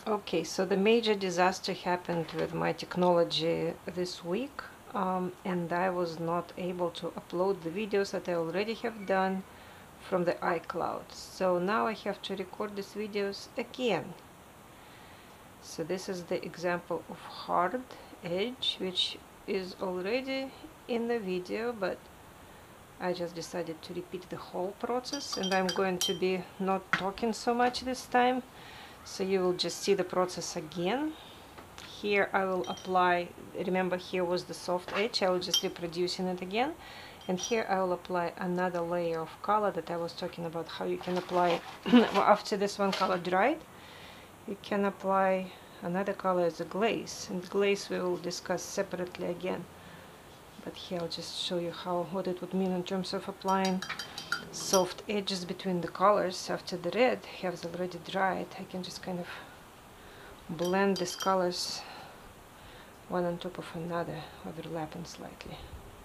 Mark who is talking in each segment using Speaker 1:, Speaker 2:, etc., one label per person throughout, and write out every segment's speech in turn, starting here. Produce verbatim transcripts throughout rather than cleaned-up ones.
Speaker 1: Okay, so the major disaster happened with my technology this week, um, and I was not able to upload the videos that I already have done from the iCloud. So now I have to record these videos again. So this is the example of hard edge, which is already in the video, but I just decided to repeat the whole process, and I'm going to be not talking so much this time. So you will just see the process again. Here I will apply, remember here was the soft edge, I will just reproducing it again. And here I will apply another layer of color that I was talking about, how you can apply after this one color dried. You can apply another color as a glaze, and glaze we will discuss separately again. But here I'll just show you how what it would mean in terms of applying soft edges between the colors. After the red has already dried, I can just kind of blend these colors one on top of another, overlapping slightly,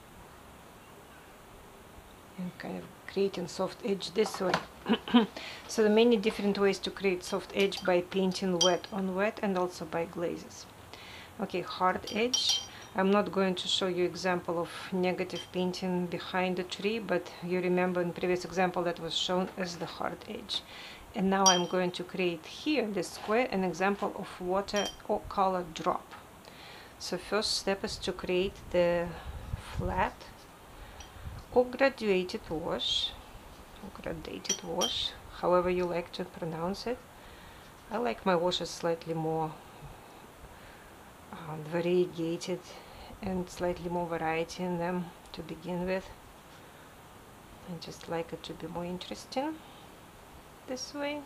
Speaker 1: and kind of creating soft edge this way. So there are many different ways to create soft edge: by painting wet on wet and also by glazes. Okay, hard edge. I'm not going to show you example of negative painting behind the tree, but you remember in previous example that was shown as the hard edge. And now I'm going to create here, this square, an example of water or color drop. So first step is to create the flat or graduated wash, or gradated wash, however you like to pronounce it. I like my washes slightly more um, variegated and slightly more variety in them to begin with. I just like it to be more interesting this way.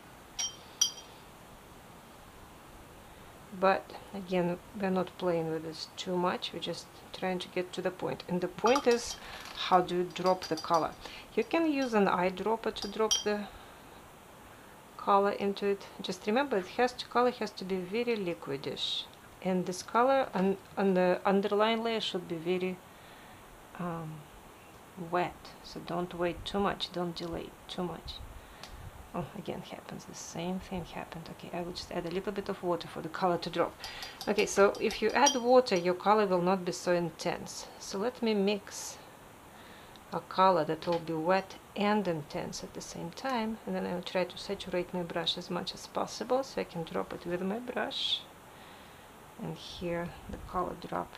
Speaker 1: But again, we're not playing with this too much, we're just trying to get to the point. And the point is, how do you drop the color? You can use an eyedropper to drop the color into it. Just remember, it has to color has to be very liquidish, and this color on, on the underlying layer should be very um, wet. So don't wait too much, don't delay too much. Oh, again happens, the same thing happened. Okay, I will just add a little bit of water for the color to drop. Okay, so if you add water, your color will not be so intense. So let me mix a color that will be wet and intense at the same time, and then I will try to saturate my brush as much as possible so I can drop it with my brush. And here the color drop.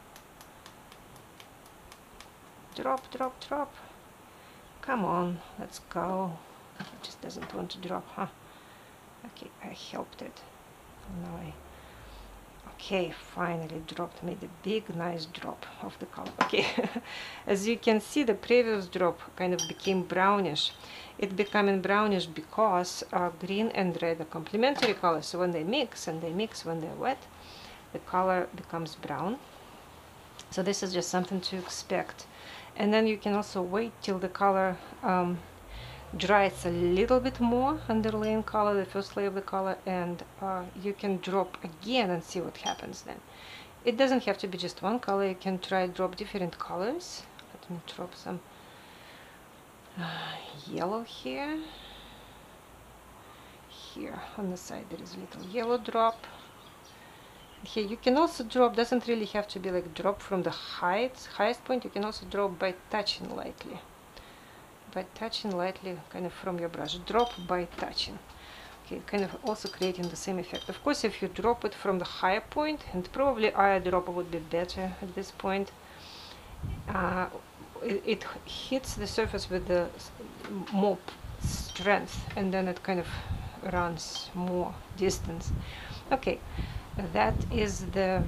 Speaker 1: Drop, drop, drop. Come on, let's go. It just doesn't want to drop, huh? Okay, I helped it. Now I... Okay, finally dropped, made a big nice drop of the color. Okay, as you can see, the previous drop kind of became brownish. It becoming brownish because uh, green and red are complementary colors. So when they mix, and they mix when they're wet, the color becomes brown. So this is just something to expect. And then you can also wait till the color um, dries a little bit more, underlaying color, the first layer of the color, and uh, you can drop again and see what happens then. It doesn't have to be just one color, you can try drop different colors. Let me drop some uh, yellow here. Here on the side there is a little yellow drop. Here you can also drop, doesn't really have to be like drop from the height, highest point, you can also drop by touching lightly. By touching lightly, kind of from your brush. Drop by touching. Okay, kind of also creating the same effect. Of course, if you drop it from the higher point, and probably eyedropper would be better at this point, uh, it, it hits the surface with the more strength, and then it kind of runs more distance. Okay, that is the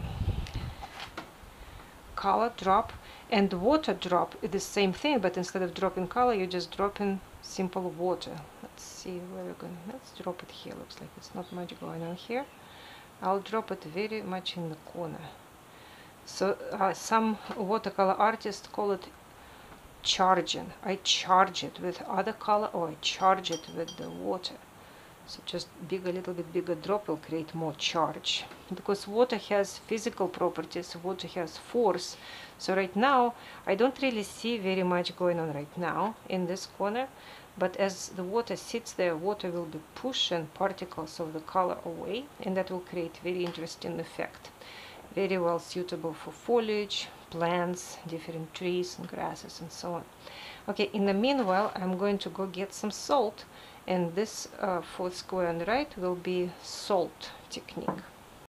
Speaker 1: color drop. And water drop is the same thing, but instead of dropping color, you just drop in simple water. Let's see where we're going. Let's drop it here. Looks like it's not much going on here. I'll drop it very much in the corner. So uh, some watercolor artists call it charging. I charge it with other color, or I charge it with the water. So just big, a little bit bigger drop will create more charge, because water has physical properties, water has force. So right now I don't really see very much going on right now in this corner, but as the water sits there, water will be pushing particles of the color away, and that will create very interesting effect. Very well suitable for foliage, plants, different trees and grasses and so on. Okay, in the meanwhile, I'm going to go get some salt, and this uh, fourth square on the right will be salt technique.